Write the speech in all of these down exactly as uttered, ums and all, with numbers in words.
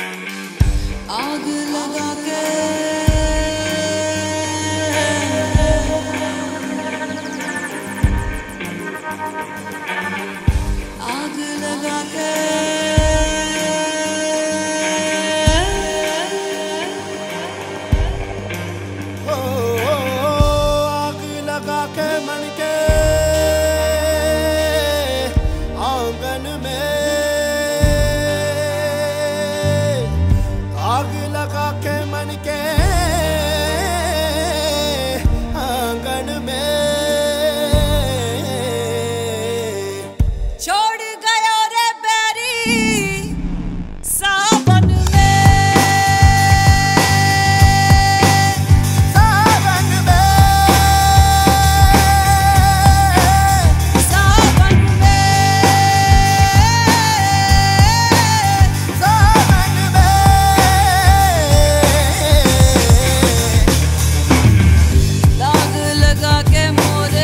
आग लगा के आग लगा के ओ, ओ, ओ आग लगा के मन के आंगन में आग लगा के मन के आंगन में छोड़ गयो रे बैरी सावन में सावन में सावन में सावन में दाग लगा के मोरे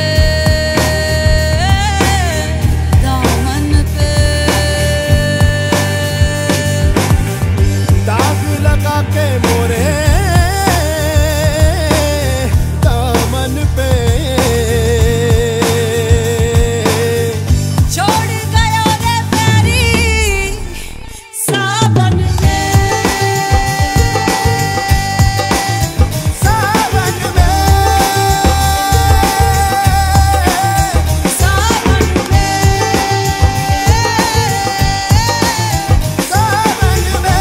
दामन पे दाग लगा के मोरे दामन पे छोड़ गयो रे बैरी सावन में सावन में सावन में सावन में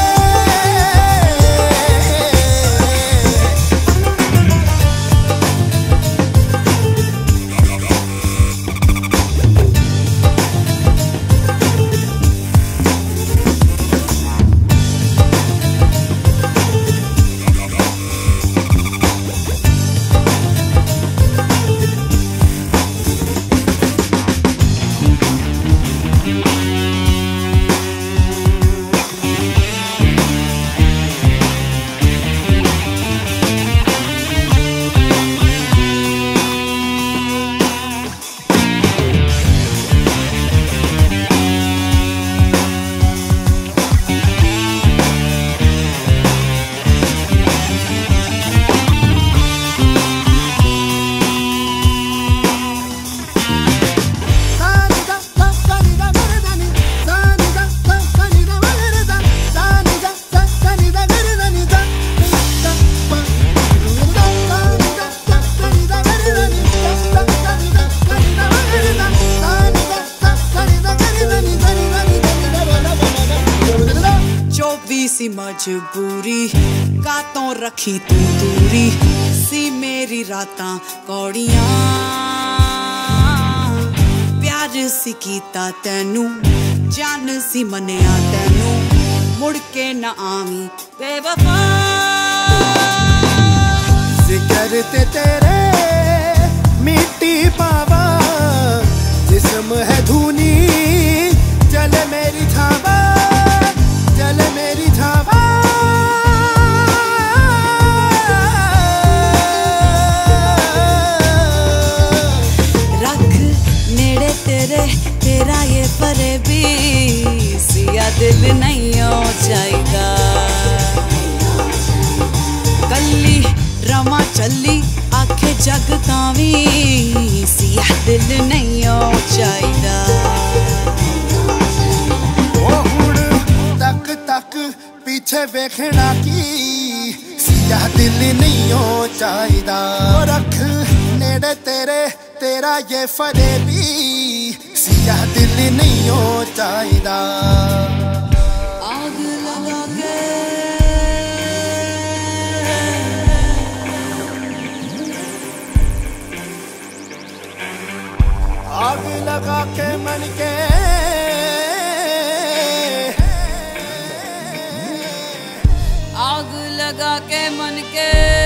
सी मजबूरी कातों रखी तू दूरी सी मेरी रातां कौड़ियां प्यार सी कीता तैनू जान सी मनिया तैनू मुड़ के ना आवी बेवफा जिक्र ते तेरे मिट्टी पावा जिस्म है धूनी चले मेरी छावा चले मेरी छावा रख नेड़े तेरे तेरा ये परे भी सिया दिल नहीं हो जाएगा कल्ली रमा चली आखे जग तावी सिया दिल नहीं हो जाएगा ओ हुण तक तक पीछे वेखना की सिया दिल नहीं हो चाहिदा रख नेड़े तेरे तेरा ये फरे भी सिया दिल नहीं हो चाहिदा आग लगा के आग लगा के मन के आग लगा के मन के